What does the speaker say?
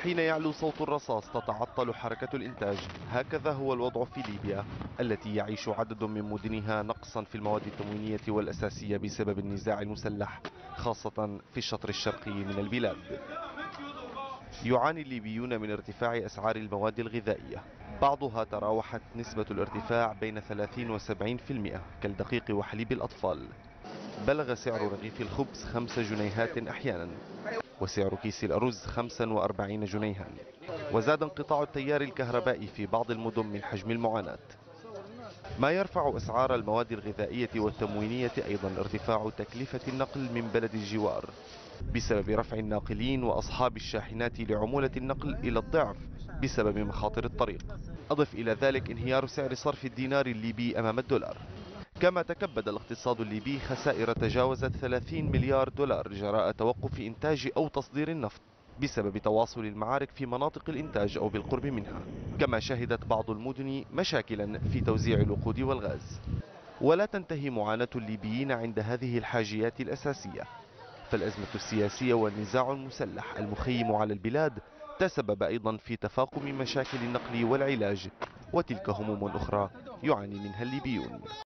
حين يعلو صوت الرصاص تتعطل حركة الإنتاج. هكذا هو الوضع في ليبيا التي يعيش عدد من مدنها نقصا في المواد التموينية والأساسية بسبب النزاع المسلح، خاصة في الشطر الشرقي من البلاد. يعاني الليبيون من ارتفاع أسعار المواد الغذائية، بعضها تراوحت نسبة الارتفاع بين 30 و 70% كالدقيق وحليب الأطفال. بلغ سعر رغيف الخبز 5 جنيهات أحيانا، وسعر كيس الأرز 45 جنيها. وزاد انقطاع التيار الكهربائي في بعض المدن من حجم المعاناة. ما يرفع أسعار المواد الغذائية والتموينية أيضا ارتفاع تكلفة النقل من بلد الجوار بسبب رفع الناقلين وأصحاب الشاحنات لعمولة النقل إلى الضعف بسبب مخاطر الطريق. أضف إلى ذلك انهيار سعر صرف الدينار الليبي أمام الدولار. كما تكبد الاقتصاد الليبي خسائر تجاوزت 30 مليار دولار جراء توقف إنتاج أو تصدير النفط بسبب تواصل المعارك في مناطق الإنتاج أو بالقرب منها. كما شهدت بعض المدن مشاكلا في توزيع الوقود والغاز. ولا تنتهي معاناة الليبيين عند هذه الحاجيات الأساسية، فالأزمة السياسية والنزاع المسلح المخيم على البلاد تسبب أيضا في تفاقم مشاكل النقل والعلاج، وتلك هموم أخرى يعاني منها الليبيون.